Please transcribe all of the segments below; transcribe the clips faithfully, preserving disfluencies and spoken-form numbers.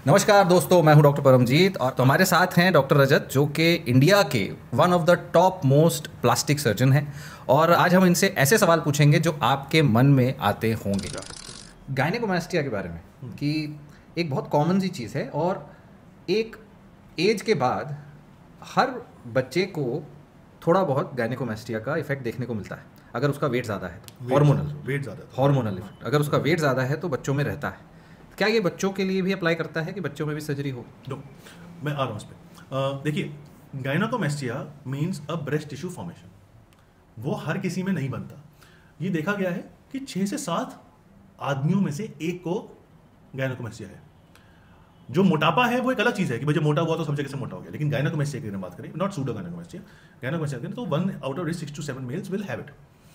नमस्कार दोस्तों, मैं हूं डॉक्टर परमजीत और तो हमारे साथ हैं डॉक्टर रजत, जो कि इंडिया के one of the top most plastic surgeon हैं। और आज हम इनसे ऐसे सवाल पूछेंगे जो आपके मन में आते होंगे गायनेकोमास्टिया के बारे में, कि एक बहुत कॉमन सी चीज़ है और एक एज के बाद हर बच्चे को थोड़ा बहुत गायनेकोमास्टिया का इफेक्ट देखने को मिलता है। अगर उसका वेट ज़्यादा है तो हार्मोनल वेट ज़्यादा हार्मोनल इफेक्ट, अगर उसका वेट ज़्यादा है तो बच्चों में रहता है। क्या ये बच्चों के लिए भी अप्लाई करता है कि बच्चों में भी सर्जरी हो? नो, मैं आ रहा हूँ उस पर। देखिए, gynaecomastia means a breast tissue formation. वो हर किसी में नहीं बनता। ये देखा गया है कि छः से सात आदमियों में से एक को गायनेकोमास्टिया है। जो मोटापा है वो एक अलग चीज़ है कि भाई जब मोटा हुआ तो सब जगह से मोटा हो गया, लेकिन गायनेकोमास्टिया की अगर बात करें, नॉट सूडो गायनेकोमास्टिया, गायनेकोमास्टिया करें तो one out of six two seven males will have it.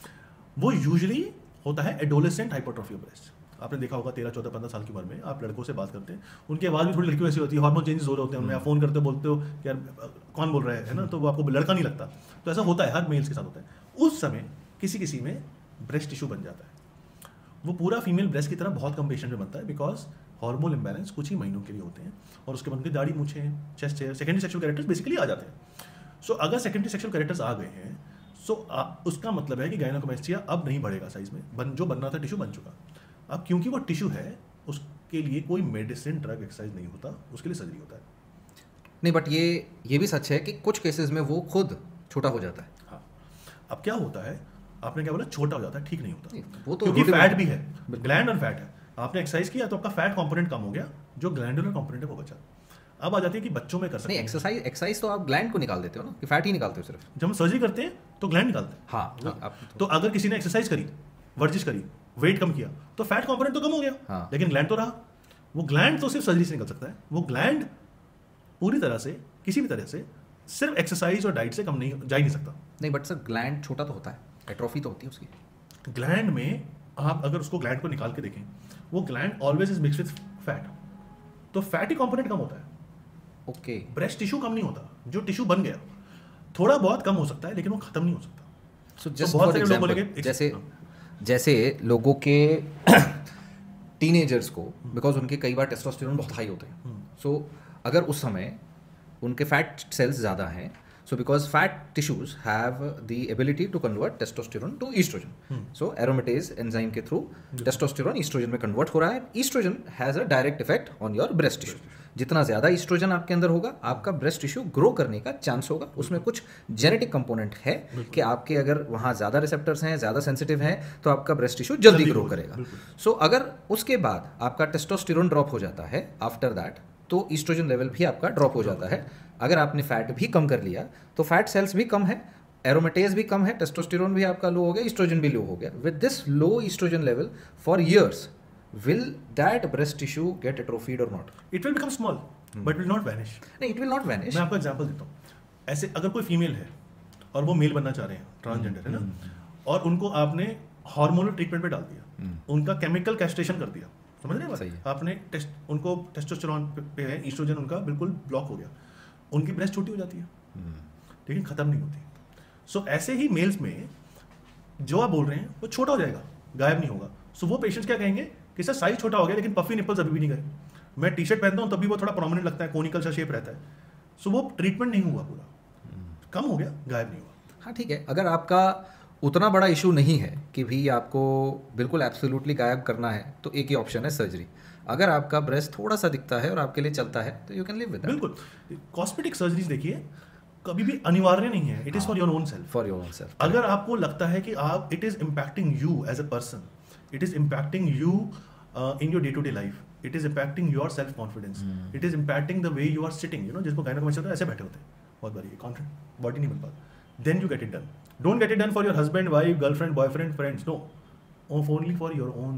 वो यूजुअली होता है एडोलेसेंट हाइपरट्रॉफी ऑफ ब्रेस्ट। आपने देखा होगा तेरह चौदह पंद्रह साल की उम्र में आप लड़कों से बात करते हैं, उनकी आवाज़ भी थोड़ी लड़की वैसी होती है, हार्मोन चेंजेस हो रहे होते हैं उनमें। आप फोन करते हो, बोलते हो कि यार कौन बोल रहा है, है ना, तो वो आपको लड़का नहीं लगता। तो ऐसा होता है, हर मेल्स के साथ होता है। उस समय किसी किसी में ब्रेस्ट टिश्यू बन जाता है। वो पूरा फीमेल ब्रेस्ट की तरह बहुत कम पेशेंट में बनता है, बिकॉज हार्मोन इंबैलेंस कुछ ही महीनों के लिए होते हैं और उसके बाद दाढ़ी मूछे, चेस्ट है, सेकेंडरी सेक्सुअल कैरेक्टर्स बेसिकली आ जाते हैं। सो अगर सेकेंडरी सेक्सुअल कैरेक्टर्स आ गए हैं, सो उसका मतलब है कि गायनेकोमास्टिया अब नहीं बढ़ेगा साइज में, बन जो बनना था टिश्यू बन चुका। अब क्योंकि वो टिश्यू है, उसके लिए कोई मेडिसिन, ड्रग, एक्सरसाइज नहीं होता, उसके लिए सर्जरी होता है। नहीं, बट ये ये भी सच है कि कुछ केसेस में वो खुद छोटा हो जाता है। हाँ, अब क्या होता है, आपने क्या बोला, छोटा हो जाता है, ठीक नहीं होता। नहीं, वो तो क्योंकि फैट भी है, ग्लैंड और फैट है। आपने एक्सरसाइज किया तो आपका फैट कंपोनेंट कम हो गया, जो ग्लैंडुलर कंपोनेंट है वो बचा। अब आ जाती है कि बच्चों में कर सकते नहीं, हैं। एक्सरसाइज एक्सरसाइज तो आप ग्लैंड को निकाल देते हो ना, कि फैट ही निकालते हो सिर्फ? जब हम सर्जरी करते हैं तो ग्लैंड निकालते हैं। हाँ, हाँ, आप तो अगर किसी ने एक्सरसाइज करी, वर्जिश करी, वेट कम किया, तो फैट कंपोनेंट तो कम हो गया, हाँ। लेकिन ग्लैंड तो रहा। वो ग्लैंड तो सिर्फ सर्जरी से निकल सकता है। वो ग्लैंड पूरी तरह से, किसी भी तरह से, सिर्फ एक्सरसाइज और डाइट से कम नहीं जा ही नहीं सकता। नहीं, बट सर ग्लैंड छोटा तो होता है, एट्रोफी तो होती है उसकी। ग्लैंड में आप अगर उसको ग्लैंड को निकाल के देखें, वो gland always is mix with fat, तो फैटी कंपोनेंट कम होता है। ओके। ब्रेस्ट टिश्यू कम नहीं होता, जो टिश्यू बन गया थोड़ा बहुत कम हो सकता है, लेकिन वो खत्म नहीं हो सकता। सो तो जस्ट बहुत फॉर सारे लोग बोलेंगे, एग्जांपल, जैसे जैसे लोगों के टीनेजर्स को, बिकॉज उनके कई बार टेस्टोस्टेरोन बहुत हाई होते हैं, सो अगर उस समय उनके फैट सेल्स ज़्यादा हैं, so because fat tissues have the ability to convert testosterone to estrogen, so aromatase enzyme के through testosterone estrogen में convert हो रहा है। estrogen has a direct effect on your breast tissue। जितना ज़्यादा estrogen आपके अंदर होगा, आपका breast tissue ग्रो करने का चांस होगा। उसमें कुछ जेनेटिक कंपोनेंट है कि आपके अगर वहाँ ज़्यादा रिसेप्टर्स हैं, ज़्यादा सेंसिटिव हैं, तो आपका ब्रेस्ट टिश्यू जल्दी ग्रो करेगा। सो अगर उसके बाद आपका टेस्टोस्टेरोन ड्रॉप हो जाता है आफ्टर दैट, तो ईस्ट्रोजन लेवल भी आपका ड्रॉप हो जाता है। अगर आपने फैट भी कम कर लिया तो फैट सेल्स भी कम है, एरोमेटेज भी कम है, टेस्टोस्टेरोन भी आपका लो हो गया, ईस्ट्रोजन भी लो हो गया। With this low estrogen level for years, will that breast tissue get atrophied or not? It will become small but will not vanish. नहीं, इट विल नॉट वैनिश। मैं आपको एग्जांपल देता हूँ। ऐसे अगर कोई फीमेल है और वो मेल बनना चाह रहे हैं, ट्रांसजेंडर है ना, और उनको आपने हार्मोनल ट्रीटमेंट पे डाल दिया, उनका केमिकल कैस्ट्रेशन कर दिया, समझ रहे हैं बात? आपने टेस्ट उनको टेस्टोस्टेरोन पे है, ईस्ट्रोजन उनका बिल्कुल ब्लॉक हो गया, उनकी ब्रेस्ट छोटी हो जाती है, लेकिन खत्म नहीं होती। सो so, ऐसे ही मेल्स में जो आप बोल रहे हैं वो छोटा हो जाएगा, गायब नहीं होगा। सो so, वो पेशेंट्स क्या कहेंगे कि सर साइज छोटा हो गया, लेकिन पफी निपल्स अभी भी नहीं गए। मैं टी शर्ट पहनता हूँ तभी वो थोड़ा प्रोमिनेंट लगता है, कोनिकल सा शेप रहता है। सो so, वो ट्रीटमेंट नहीं हुआ, पूरा कम हो गया, गायब नहीं हुआ। हाँ, ठीक है। अगर आपका उतना बड़ा इशू नहीं है कि भी आपको बिल्कुल एब्सोल्युटली गायब करना है, तो एक ही ऑप्शन है सर्जरी। अगर आपका ब्रेस्ट थोड़ा सा दिखता है और आपके लिए चलता है, तो यू कैन लिव विद। बिल्कुल, कॉस्मेटिक सर्जरीज देखिए कभी भी अनिवार्य नहीं है, it is for your own self. For your own self. अगर आपको लगता है कि आप it is impacting you as a person, it is impacting you in your day to day life, it is impacting your self confidence, it is impacting the way you are sitting, you know, जिसको gynaecomastia होता है ऐसे बैठे होते हैं बहुत बारी, confident body नहीं बन पाता, then you get it done. Don't get it done for your husband, wife, girlfriend, boyfriend, friends, no, only for your own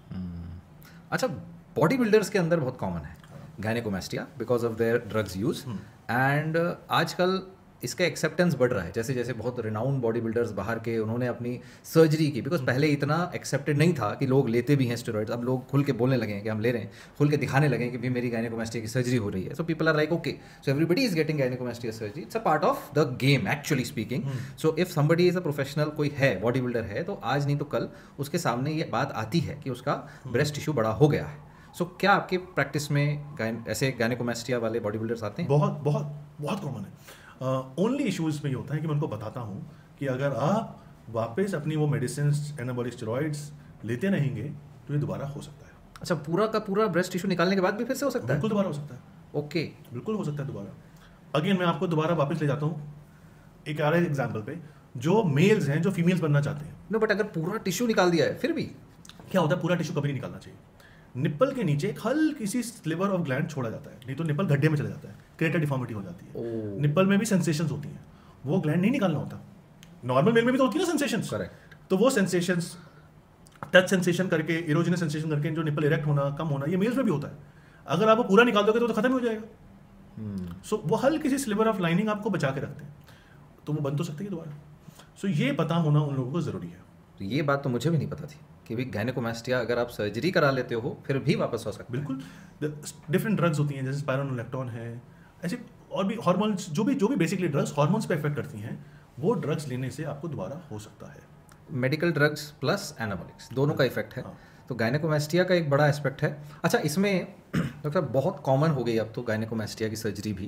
self. अच्छा, बॉडी बिल्डर्स के अंदर बहुत कॉमन है gynaecomastia because of their drugs use, and आजकल इसका acceptance बढ़ रहा है। जैसे जैसे बहुत रिनाउंड बॉडी बिल्डर्स बाहर के, उन्होंने अपनी सर्जरी की, बिकॉज पहले इतना एक्सेप्टेड नहीं था कि लोग लेते भी हैं स्टेरॉइड्स। अब लोग खुल के बोलने लगे हैं कि हम ले रहे हैं, खुल के दिखाने लगे हैं कि भी मेरी गायनेकोमास्टिया की सर्जरी हो रही है। So people are like okay, so everybody is getting gynaecomastia surgery, it's a part of the game actually speaking. So if somebody is a professional, कोई है बॉडी बिल्डर है, तो आज नहीं तो कल उसके सामने ये बात आती है कि उसका ब्रेस्ट टिश्यू बड़ा हो गया है। सो क्या आपकी प्रैक्टिस में गाइन ऐसे गायनेकोमास्टिया वाले बॉडी बिल्डर्स आते हैं? बहुत बहुत बहुत कॉमन है। ओनली इश्यूज में ये होता है कि मैं उनको बताता हूँ कि अगर आप वापस अपनी वो मेडिसिन एनाबॉलिक स्टेरॉइड्स लेते रहेंगे तो ये दोबारा हो सकता है। अच्छा, पूरा का पूरा ब्रेस्ट टिश्यू निकालने के बाद भी फिर से हो सकता है? बिल्कुल दोबारा हो सकता है। ओके, बिल्कुल हो सकता है दोबारा। अगेन मैं आपको दोबारा वापस ले जाता हूँ एक आ रहा है एग्जाम्पल पे, जो मेल्स हैं जो फीमेल्स बनना चाहते हैं। नो बट अगर पूरा टिश्यू निकाल दिया है फिर भी क्या होता है, पूरा टिश्यू कभी नहीं निकालना चाहिए। निप्पल के नीचे एक हल्की सी स्लिवर ऑफ ग्लैंड छोड़ा जाता है, नहीं तो निप्पल गड्ढे में चला जाता है, क्रेटर डिफॉर्मिटी हो जाती है। ओह। निप्पल में भी सेंसेशंस होती हैं, वो ग्लैंड नहीं निकालना होता। नॉर्मल मेल में भी तो होती है ना सेंसेशंस, करेक्ट। तो वो सेंसेशंस टच सेंसेशन करके, इरोजिनस सेंसेशन करके जो निप्पल इरेक्ट होना कम होना, ये मेल्स में भी होता है। अगर आप वो पूरा निकाल दोगे तो, तो खत्म हो जाएगा। सो so, वो हल्की सी स्लिवर ऑफ लाइनिंग आपको बचा के रखते हैं, तो वो बन तो सकती है दोबारा। सो so, ये पता होना उन लोगों को ज़रूरी है। तो ये बात तो मुझे भी नहीं पता थी कि भाई गायनेकोमास्टिया अगर आप सर्जरी करा लेते हो फिर भी वापस हो सकता है। बिल्कुल, डिफरेंट ड्रग्स होती हैं, जैसे स्पाइरोनोलेक्टोन है, ऐसे और भी हार्मोन्स, जो भी जो भी बेसिकली ड्रग्स हार्मोन्स पे इफेक्ट करती हैं, वो ड्रग्स लेने से आपको दोबारा हो सकता है। मेडिकल ड्रग्स प्लस एनाबॉलिक्स दोनों का इफेक्ट है। हाँ। तो गायनेकोमास्टिया का एक बड़ा एस्पेक्ट है। अच्छा, इसमें डॉक्टर बहुत कॉमन हो गई अब तो गायनेकोमास्टिया की सर्जरी भी।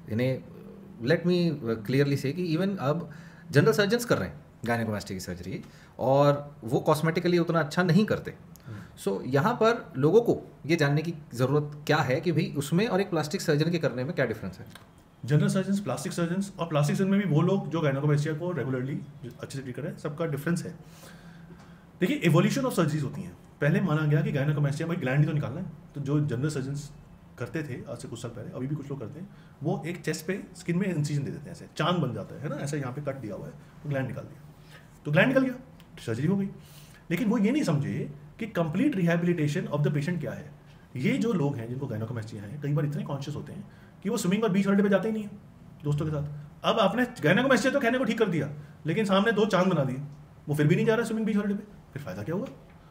इन्हें लेट मी क्लियरली से कि इवन अब जनरल सर्जन्स कर रहे हैं गायनेकोमास्टिया की सर्जरी, और वो कॉस्मेटिकली उतना अच्छा नहीं करते। सो so, यहाँ पर लोगों को ये जानने की ज़रूरत क्या है कि भाई उसमें और एक प्लास्टिक सर्जन के करने में क्या डिफरेंस है? जनरल सर्जन्स, प्लास्टिक सर्जन्स, और प्लास्टिक सर्जन में भी वो लोग जो गायनेकोमास्टिया को रेगुलरली अच्छे से ट्रीट कर रहे हैं, सबका डिफरेंस है। देखिए, एवोल्यूशन ऑफ सर्जरीज होती हैं। पहले माना गया कि गायनेकोमास्टिया भाई ग्लैंड ही तो निकालना है, तो जो जनरल सर्जन्स करते थे आज से कुछ साल पहले, अभी भी कुछ लोग करते हैं, वो एक चेस्ट पे स्किन में इंसिजन दे देते हैं, ऐसे चांद बन जाता है ना, ऐसा यहाँ पे कट दिया हुआ है, तो ग्लैंड निकाल दिया, तो ग्लैंड निकल गया, सर्जरी हो गई। लेकिन वो ये नहीं समझे कि complete rehabilitation of the patient क्या है। ये जो लोग हैं जिनको गायनेकोमास्टिया है, कई बार इतने कॉन्शियस होते हैं कि वो स्विमिंग और बीच हॉलिडे पे जाते ही नहीं है दोस्तों के साथ। अब आपने गायनेकोमास्टिया तो कहने को ठीक कर दिया, लेकिन सामने दो चांद बना दिए, वो फिर भी नहीं जा रहा स्विमिंग बीच हॉलिडे पे, फिर फायदा क्या हुआ?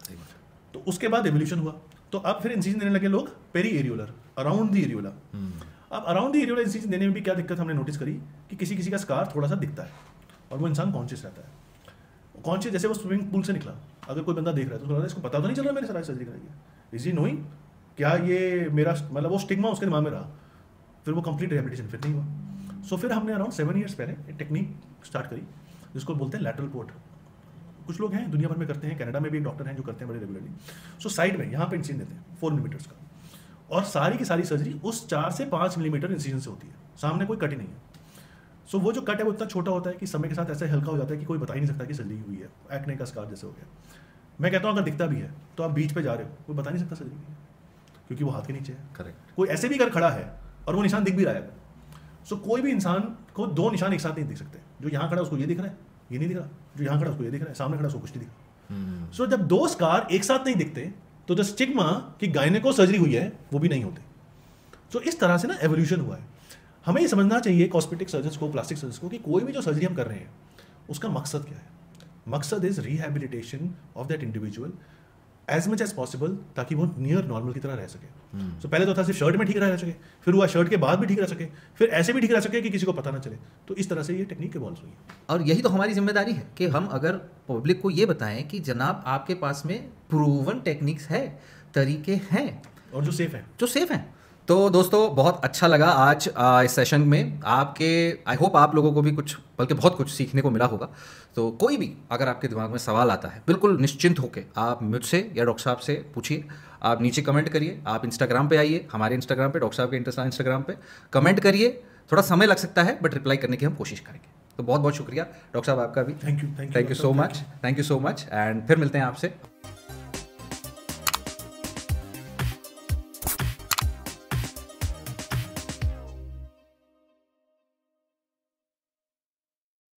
तो उसके बाद एवोल्यूशन हुआ, तो अब फिर इंसिजन देने लगे लोग periareolar, around the areola. अब अराउंड द एरियोला इंसिजन देने में भी क्या दिक्कत हमने नोटिस करी कि किसी किसी का स्कार थोड़ा सा दिखता है और वो इंसान कॉन्शियस रहता है। कॉन्शियस जैसे वो स्विमिंग पूल से निकला, अगर कोई बंदा देख रहा है तो थोड़ा इसको पता तो नहीं चल रहा मेरे सारा सर्जरी कराई, इज ही नोइंग क्या ये मेरा, मतलब वो स्टिग्मा उसके दिमाग में रहा, फिर वो कंप्लीट रिहैबिलिटेशन फिर नहीं हुआ। सो फिर हमने अराउंड सेवन ईयर्स पहले एक टेक्निक स्टार्ट करी जिसको बोलते हैं लैटरल पोर्ट। कुछ लोग हैं दुनिया भर में करते हैं, कनाडा में भी एक डॉक्टर हैं जो करते हैं बड़े रेगुलरली। सो साइड में यहाँ पे इंसिजन देते हैं फोर मिलीमीटर्स का, और सारी की सारी सर्जरी उस चार से पाँच मिलीमीटर इंसिजन से होती है, सामने कोई कट ही नहीं है। सो वो जो कट है वो इतना छोटा होता है कि समय के साथ ऐसा हल्का हो जाता है कि कोई बता ही नहीं सकता कि सर्जरी हुई है, एक्ने का स्कार जैसे हो गया। मैं कहता हूँ अगर दिखता भी है तो आप बीच पे जा रहे हो, कोई बता नहीं सकता सर्जरी हुई है, क्योंकि वो हाथ के नीचे है। करेक्ट। कोई ऐसे भी अगर खड़ा है और वो निशान दिख भी रहा है, सो कोई भी इंसान को दो निशान एक साथ नहीं दिख सकते। जो यहाँ खड़ा है उसको ये दिख रहा है, ये नहीं दिख रहा, जो यहाँ खड़ा है उसको ये दिख रहा है, सामने खड़ा उसको कुछ नहीं दिख रहा। सो so, जब दो स्कार एक साथ नहीं दिखते तो द स्टिग्मा कि गायनेको सर्जरी हुई है वो भी नहीं होती। सो so, इस तरह से ना एवोल्यूशन हुआ है। हमें ये समझना चाहिए कॉस्मेटिक सर्जन्स को, प्लास्टिक सर्जन्स को, कि कोई भी जो सर्जरी हम कर रहे हैं उसका मकसद क्या है। मकसद is rehabilitation of that individual as much as possible, ताकि वो नियर नॉर्मल की तरह रह सके। सो hmm. so, पहले तो था सिर्फ शर्ट में ठीक रह सके, फिर हुआ शर्ट के बाद भी ठीक रह सके, फिर ऐसे भी ठीक रह सके कि किसी को पता ना चले। तो इस तरह से ये टेक्निक इवॉल्व हुई है। और यही तो हमारी जिम्मेदारी है कि हम अगर पब्लिक को ये बताएं कि जनाब आपके पास में प्रूवन टेक्निक्स है, तरीके हैं, और जो सेफ हैं, जो सेफ हैं। तो दोस्तों बहुत अच्छा लगा आज आ, इस सेशन में आपके, आई होप आप लोगों को भी कुछ, बल्कि बहुत कुछ सीखने को मिला होगा। तो कोई भी अगर आपके दिमाग में सवाल आता है, बिल्कुल निश्चिंत होकर आप मुझसे या डॉक्टर साहब से पूछिए। आप नीचे कमेंट करिए, आप इंस्टाग्राम पे आइए, हमारे इंस्टाग्राम पे, डॉक्टर साहब के इंस्टाग्राम पे कमेंट करिए। थोड़ा समय लग सकता है बट रिप्लाई करने की हम कोशिश करेंगे। तो बहुत बहुत शुक्रिया डॉक्टर साहब आपका भी। Thank you thank you so much, thank you so much and फिर मिलते हैं आपसे।